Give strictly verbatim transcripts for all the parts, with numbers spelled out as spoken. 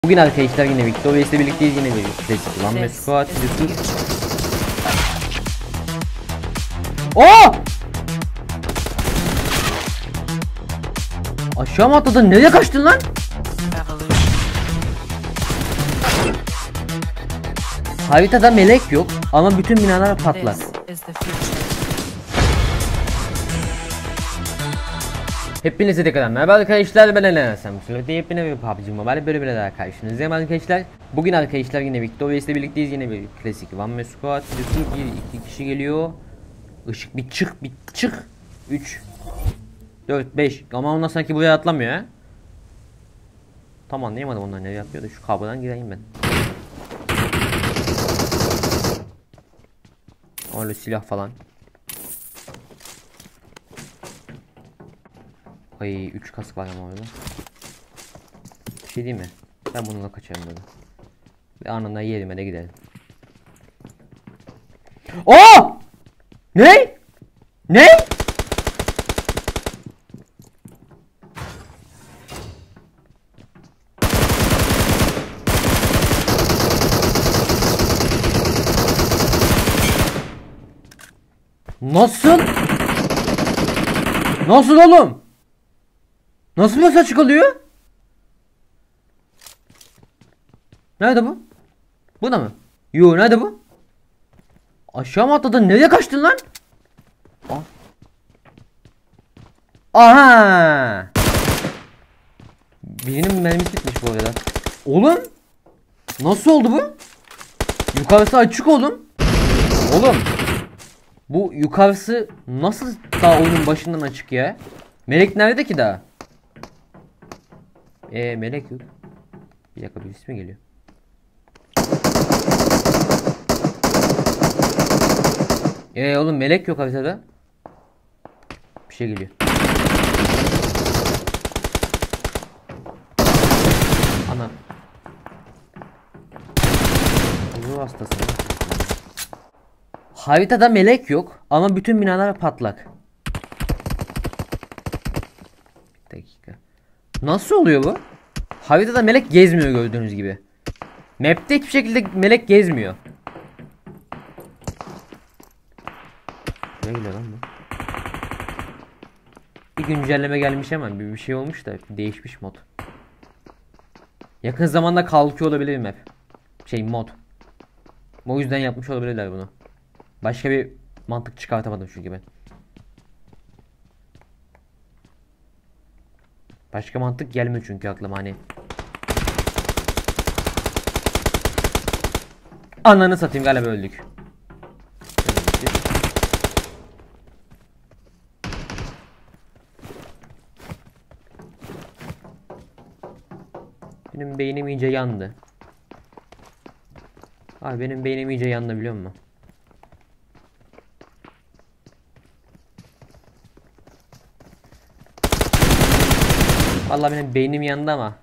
Bugün arkadaşlar yine Victor ile birlikteyiz, yine bir klasik One Man Squad YouTube. Oo! Aşağı mı atladın? Nereye kaçtın lan? Haritada melek yok ama bütün binalar patlak. Hepinize tekrardan merhaba arkadaşlar, ben Elen Aslan. Bu sırada yepyeni bir P U B G Mobile bölümüne daha karşınızdayım arkadaşlar. Bugün arkadaşlar yine Victor ile birlikteyiz, yine bir klasik One Man Squad YouTube. iki kişi geliyor. Işık bir çık bir çık. üç dört beş ama ondan sanki buraya atlamıyor ha. Tam anlayamadım onlar nereye yapıyordu. Şu kablodan gireyim ben. Öyle silah falan. Ay üç kask var ama orada. Bir şey değil mi? Ben bununla kaçarım böyle. Ve anında yerime de gidelim. Oo! Ne? Ne? Nasıl? Nasıl oğlum? Nasıl mesaj çıkılıyor? Nerede bu? Bu da mı? Yo, nerede bu? Aşağı mı atladın? Nereye kaçtın lan? Aa. Aha! Birinin mermisi bitmiş bu arada. Oğlum! Nasıl oldu bu? Yukarısı açık oğlum. Oğlum! Bu yukarısı nasıl daha oyunun başından açık ya? Melek nerede ki daha? Eee melek yok. Bir dakika, birisi mi geliyor? Eee oğlum melek yok haritada. Bir şey geliyor. Ana. Ruh hastası. Haritada melek yok ama bütün binalar patlak. Bir dakika. Nasıl oluyor bu? Haritada melek gezmiyor gördüğünüz gibi. Map'te hiçbir şekilde melek gezmiyor. Ne geliyor lan bu? Bir güncelleme gelmiş ama bir, bir şey olmuş da değişmiş mod. Yakın zamanda kalkıyor olabilir map. Şey mod. O yüzden yapmış olabilirler bunu. Başka bir mantık çıkartamadım çünkü ben. Başka mantık gelmiyor çünkü aklıma hani. Ananı satayım, galiba öldük. Benim beynim iyice yandı. Abi benim beynim iyice yandı biliyor musun? Vallahi benim beynim yandı ama.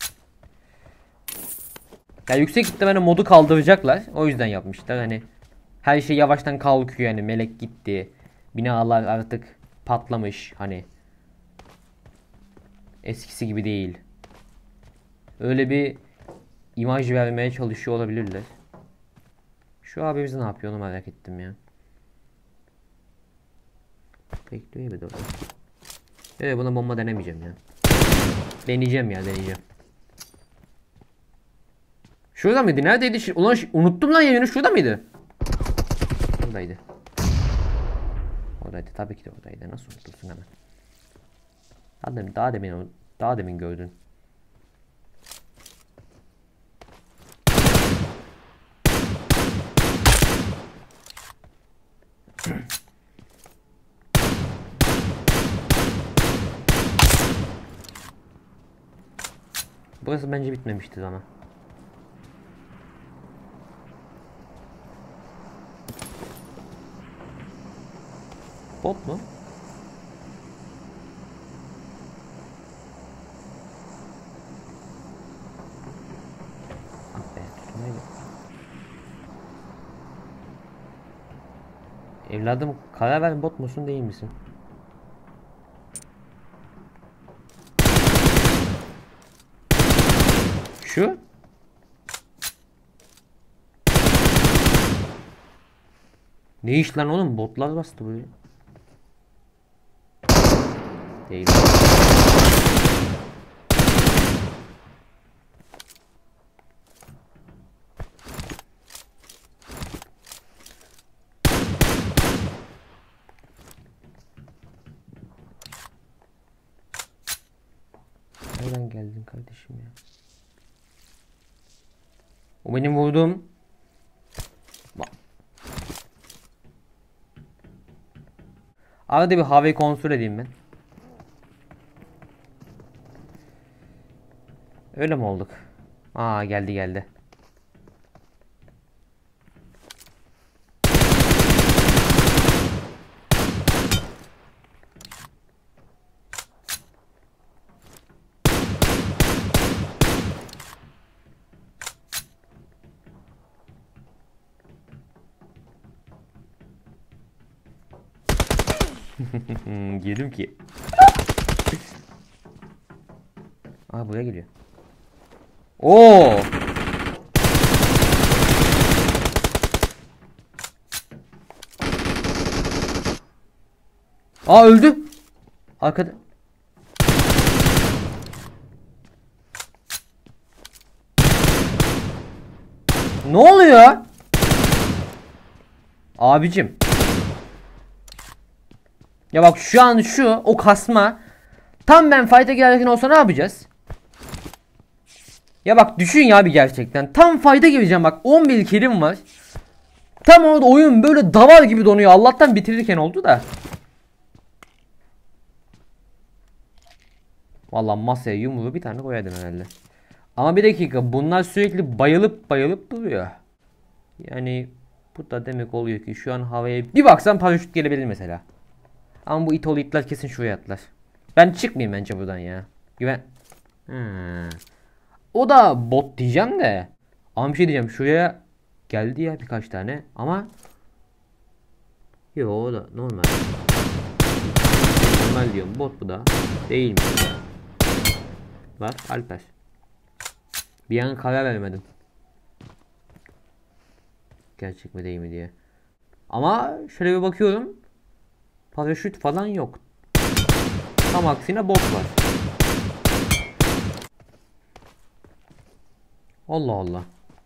Ya yüksek ihtimalle modu kaldıracaklar. O yüzden yapmışlar hani. Her şey yavaştan kalkıyor yani, melek gitti. Binalar artık patlamış hani. Eskisi gibi değil. Öyle bir imaj vermeye çalışıyor olabilirler. Şu abimiz ne yapıyor onu merak ettim ya. Bekliyor bir de orada. Evet, buna bomba denemeyeceğim ya. Deneyeceğim ya, deneyeceğim. Şurada mıydı? Neredeydi? Ulan unuttum lan yerini. Şurada mıydı? Oradaydı. Oradaydı. Tabii ki de oradaydı. Nasıl unutursun hemen? Daha demin, daha demin, daha demin gördün. Burası bence bitmemişti ama. Bot mu? Ah be, tutmaydı. Evladım karar ver, bot musun değil misin? Şu? Ne iş lan oğlum, botlar bastı buraya. Değil. Nereden geldin kardeşim ya? O benim vurduğum. Bak. Arada bir havayı kontrol edeyim ben. Öyle mi olduk? Aa, geldi geldi. Girdim ki. Aa, buraya geliyor. Oo! Aa, öldü. Arkada. Ne oluyor? Abicim. Ya bak, şu an şu o kasma. Tam ben fight'a girerken olsa ne yapacağız? Ya bak, düşün ya bir gerçekten. Tam fight'a gireceğim bak, on bir killim var. Tam orada oyun böyle davar gibi donuyor. Allah'tan bitirirken oldu da. Vallahi masaya yumruğu bir tane koyardım herhalde. Ama bir dakika, bunlar sürekli bayılıp bayılıp duruyor. Yani bu da demek oluyor ki şu an havaya bir baksan paraşüt gelebilir mesela. Ama bu itolu itler kesin şuraya atlar. Ben çıkmayayım bence buradan ya. Güven. Hmm. O da bot diyeceğim de. Ama bir şey diyeceğim, şuraya geldi ya birkaç tane ama. Yo, o da normal. Normal diyorum, bot bu da. Değil mi? Bak Alper. Bir an karar vermedim. Gerçek mi değil mi diye. Ama şöyle bir bakıyorum. Paraşüt falan yok. Tam aksine bot var. Allah Allah.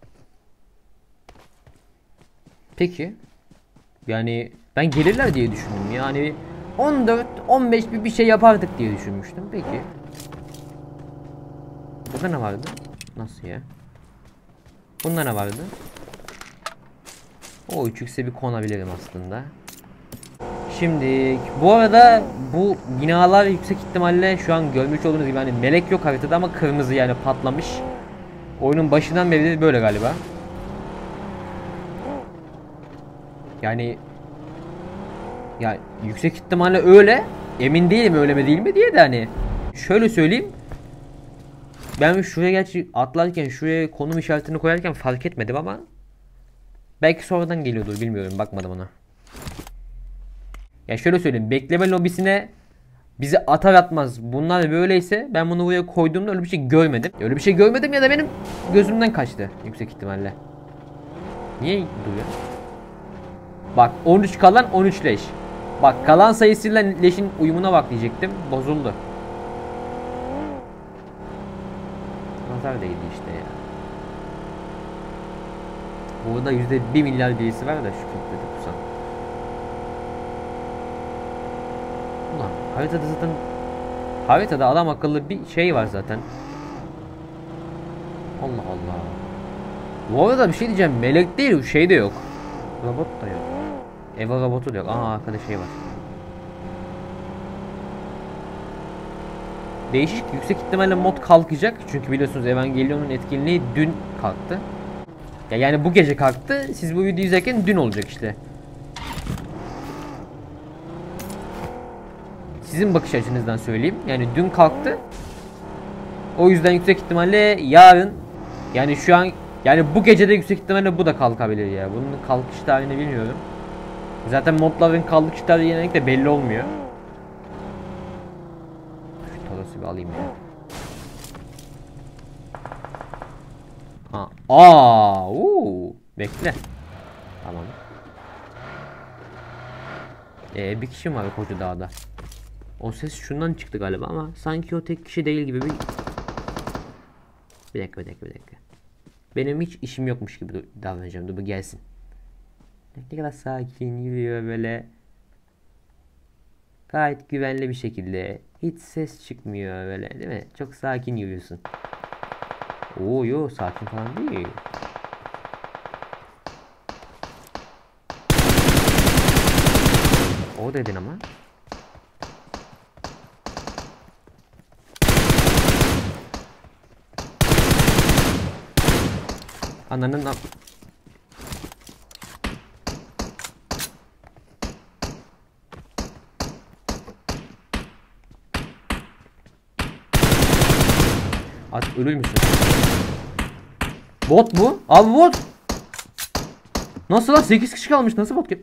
Peki. Yani ben gelirler diye düşündüm. Yani on dört on beş bir bir şey yapardık diye düşünmüştüm. Peki. Burada ne vardı? Nasıl ya? Bunda ne vardı? O üç x'e bir konabilirim aslında. Şimdi bu arada bu binalar yüksek ihtimalle şu an görmüş olduğunuz gibi hani melek yok haritada ama kırmızı, yani patlamış. Oyunun başından beri de böyle galiba. Yani ya yüksek ihtimalle öyle. Emin değilim öyle mi değil mi diye de hani. Şöyle söyleyeyim. Ben şuraya gerçi atlarken şuraya konum işaretini koyarken fark etmedim ama belki sonradan geliyordur, bilmiyorum, bakmadım ona. Ya şöyle söyleyeyim, bekleme lobisine bizi atar atmaz bunlar böyleyse ben bunu buraya koyduğumda öyle bir şey görmedim. Öyle bir şey görmedim ya da benim gözümden kaçtı yüksek ihtimalle. Niye duruyor? Bak on üç kalan on üç leş. Bak kalan sayısıyla leşin uyumuna bak diyecektim. Bozuldu. Nazar değdi işte ya. Burada yüzde bir milyar birisi var da şu kitlede kusan. Ulan haritada zaten haritada adam akıllı bir şey var zaten. Allah Allah. Bu arada bir şey diyeceğim, melek değil, şey de yok. Robot da yok. Eva robotu da yok. Aa, arkada şey var. Değişik, yüksek ihtimalle mod kalkacak. Çünkü biliyorsunuz Evangelion'un etkinliği dün kalktı. Ya yani bu gece kalktı. Siz bu videoyu izlerken dün olacak işte. Sizin bakış açınızdan söyleyeyim. Yani dün kalktı. O yüzden yüksek ihtimalle yarın, yani şu an, yani bu gece de yüksek ihtimalle bu da kalkabilir ya. Bunun kalkış tarihini bilmiyorum. Zaten modların kalkış tarihi genellikle belli olmuyor. Şu tarası bir alayım ya. Ha. Aa, uuu. Bekle. Tamam. Ee, bir kişi mi var koca dağda? O ses şundan çıktı galiba ama sanki o tek kişi değil gibi bir... Bir dakika bir dakika bir dakika. Benim hiç işim yokmuş gibi davranacağım. Dur bu gelsin. Ne kadar sakin yürüyor böyle. Gayet güvenli bir şekilde. Hiç ses çıkmıyor böyle değil mi? Çok sakin yürüyorsun. Oo yo sakin falan değil. O dedin ama. Ananın am Az ölür müsün? Bot mu? Abi bot. Nasıl lan? sekiz kişi kalmış. Nasıl bot ki?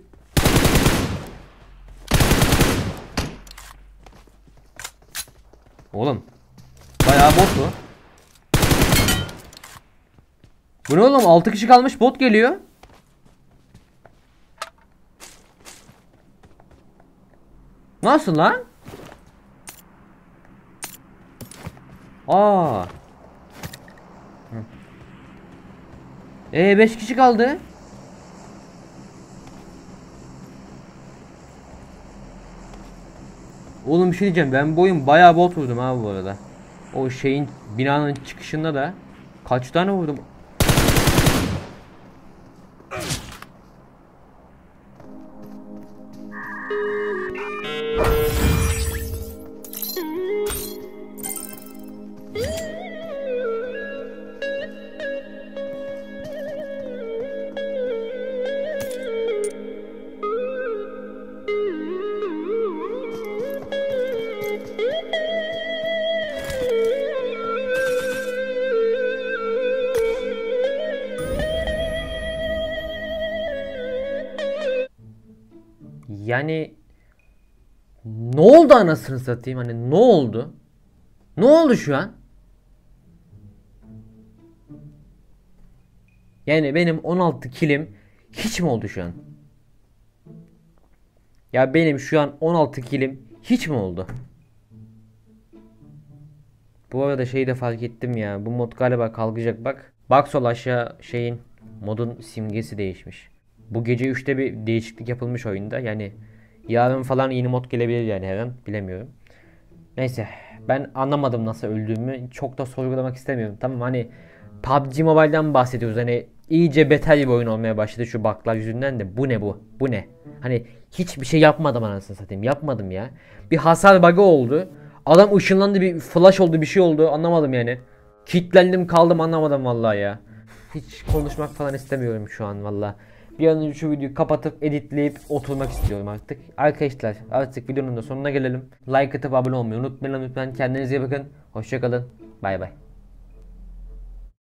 Oğlum. Bayağı bot bu. Bu ne oğlum? altı kişi kalmış. Bot geliyor. Nasıl lan? Aa. Ee beş kişi kaldı. Oğlum bir şey diyeceğim. Ben bu oyun bayağı bot vurdum abi bu arada. O şeyin binanın çıkışında da kaç tane vurdum? Yani ne oldu anasını satayım, hani ne oldu? Ne oldu şu an? Yani benim on altı kilim hiç mi oldu şu an? Ya benim şu an on altı kilim hiç mi oldu? Bu arada şeyi de fark ettim ya. Bu mod galiba kalkacak bak. Bak sol aşağı şeyin modun simgesi değişmiş. Bu gece üçte bir değişiklik yapılmış oyunda. Yani yarın falan yeni mod gelebilir yani her an. Bilemiyorum. Neyse. Ben anlamadım nasıl öldüğümü. Çok da sorgulamak istemiyorum. Tamam hani P U B G Mobile'dan bahsediyoruz. Hani iyice beter bir oyun olmaya başladı şu bug'lar yüzünden de. Bu ne bu? Bu ne? Hani hiçbir şey yapmadım anasını satayım. Yapmadım ya. Bir hasar bug'ı oldu. Adam ışınlandı, bir flash oldu, bir şey oldu. Anlamadım yani. Kitlendim kaldım, anlamadım vallahi ya. Hiç konuşmak falan istemiyorum şu an vallahi. Bir an önce şu videoyu kapatıp editleyip oturmak istiyorum artık. Arkadaşlar artık videonun da sonuna gelelim. Like atıp abone olmayı unutmayın lütfen. Kendinize iyi bakın. Hoşça kalın. Bay bay.